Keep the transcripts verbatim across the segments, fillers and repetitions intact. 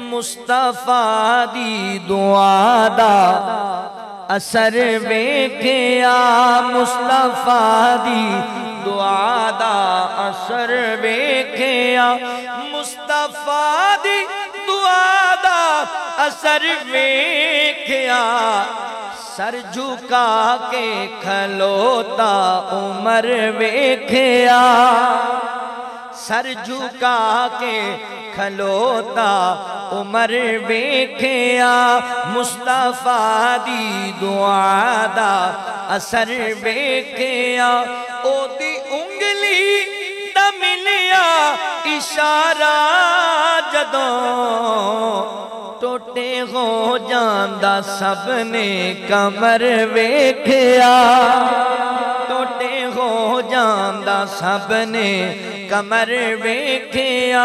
مصطفیٰ دی دعا دا اثر ویکھیا مصطفیٰ دی دعا دا اثر ویکھیا مصطفیٰ دی دعا دا اثر ویکھیا سر جھکا کے کھلوتا عمر ویکھیا سر جھکا کے کھلوتا عمر ویکھیا مصطفیٰ دی دعا دا اثر ویکھیا او دی انگلی دا ملیا اشارہ جدوں ٹوٹے ہو جاندہ سب نے کمر ویکھیا ٹوٹے ہو جاندہ سب نے کمر ویکھیا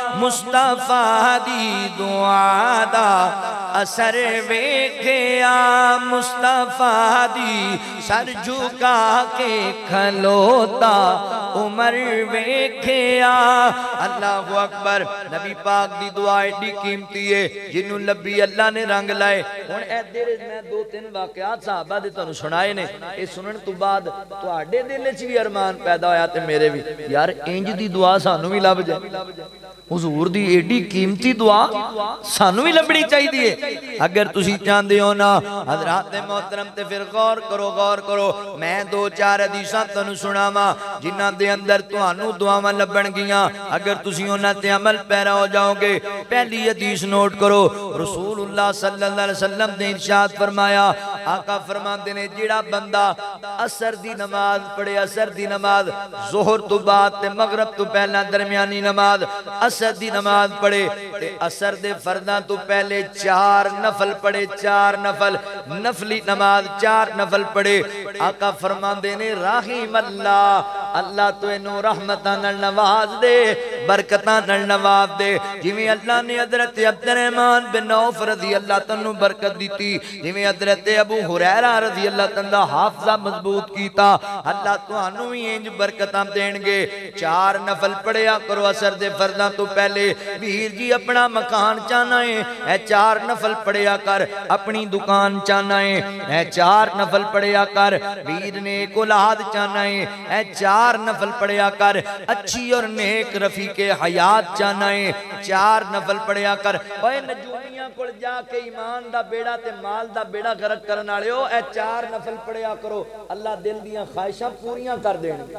مصطفیٰ دی دعا دا اثر ویکھیا مصطفیٰ دی سر جھکا کے کھلوتا عمر ویکھیا اللہ اکبر نبی پاک دی دعا ایڈی قیمتی ہے جنہوں لبی اللہ نے رنگ لائے ہون اے دیر میں دو تین واقعات صحابہ دے تنہوں سنائے نے اے سنن تو بعد تو آڈے دل چوی ارمان پیدا ہویا تے میرے بھی یار انج دی دعا سانو بھی لب جائے حضور دی ایڈی قیمتی دعا سانو بھی لبڑی چاہی دیئے اگر تسی چاندے ہو نا حضرات محترم تے پھر غور کرو غور کرو میں دو چار حدیثاں تنو سنا ماں جنہ دے اندر تو آنو دعا ماں لبن گیاں اگر تسی ہونا تے عمل پیرا ہو جاؤ گے پہلی حدیث نوٹ کرو رسول اللہ صلی اللہ علیہ وسلم نے ارشاد فرمایا آقا فرمان دینے جڑا بندہ اثر دی نماز پڑھے اثر دی نماز ظہر تو بعد تے مغرب تو پہلا درمیانی نماز اثر دی نماز پڑھے تے اثر دے فرداں تو پہلے چار نفل پڑھے چار نفل نفلی نماز چار نفل پڑھے آقا فرمان دینے رحیم اللہ اللہ تو انہوں رحمتہ نل نواز دے برکتہ نل نواز دے جویں اللہ نے حضرت عبد الرحمن بن عوف رضی اللہ تنہوں برکت دیتی جویں حضرت ابو حریرہ رضی اللہ تنہوں حافظہ مضبوط کیتا اللہ تو انہوں ہی انج برکتہ دینگے چار نفل پڑھیا کرو اثر دے فرداں تو پہلے ویر جی اپنا مکان چانا ہے اے چار نفل پڑھیا کر اپنی دکان چانا ہے اے چار نفل پڑھیا کر ویر نیک اولاد چانا ہے اے چار نفل پڑھیا کر اچھی اور نیک رفیق حیات چانا ہے چار نفل پڑھیا کر اوہ نجومیاں کل جا کے ایمان دا بیڑا تے مال دا بیڑا غرق کرنا لے ہو اے چار نفل پڑھیا کرو اللہ دل دیاں خواہشاں پوریاں کر دینے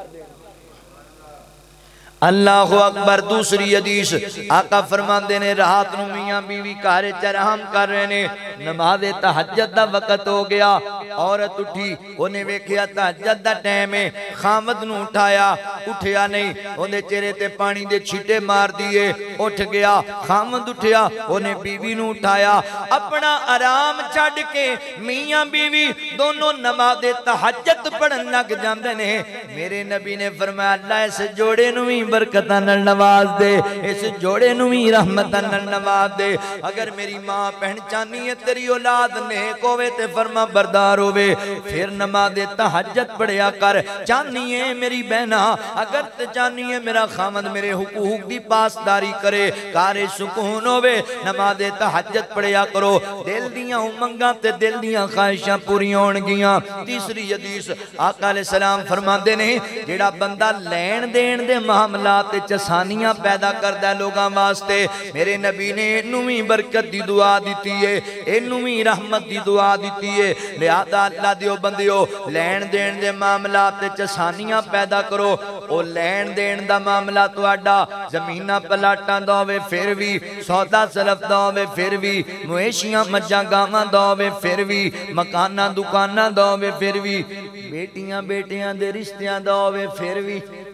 اللہ اکبر دوسری حدیث آقا فرمان دینے رات نو میاں بیوی کارے چرہم کر رہے نے نماز تہجد دا وقت ہو گیا عورت اٹھی انہیں ویکھیا تہجد دا ٹائم ہے خامد نو اٹھایا اٹھیا نہیں انہیں چہرے تے پانی دے چھٹے مار دیئے اٹھ گیا خامد اٹھیا انہیں بیوی نو اٹھایا اپنا آرام چھڑ کے میاں بیوی دونوں نماز تہجد پڑھن لگ جاندے نے میرے نبی نے فرمایا اللہ اس جوڑے نو ہی برکتہ نل نواز دے اس جوڑے نوی رحمتہ نل نواز دے اگر میری ماں پہنچانی ہے تیری اولاد نیک ہوئے تے فرما بردار ہوئے پھر نماز تہجد پڑھیا کر چانی ہے میری بہنہ اگر تے چانی ہے میرا خامد میرے حقوق دی پاسداری کرے کار سکون ہوئے نماز تہجد پڑھیا کرو دل دیاں امنگاں تے دل دیاں خواہشاں پوری ہون گیاں تیسری حدیث آقا علیہ السلام فرما دینے جیڑا بندہ لین دین دے معاملات چسانیاں پیدا کردہ لوگاں واسطے میرے نبی نے انہویں برکت دی دعا دیتی ہے انہویں رحمت دی دعا دیتی ہے لہذا اللہ دیو بندیو لین دین دے معاملات چسانیاں پیدا کرو او لین دین دا معاملہ تو اڈا زمینہ پلاٹاں دووے پھر بھی سودا سلف دووے پھر بھی مویشیاں مجھا گاواں دووے پھر بھی مکانہ دکانہ دووے پھر بھی بیٹیاں بیٹیاں دے رشتیاں دووے پھر بھی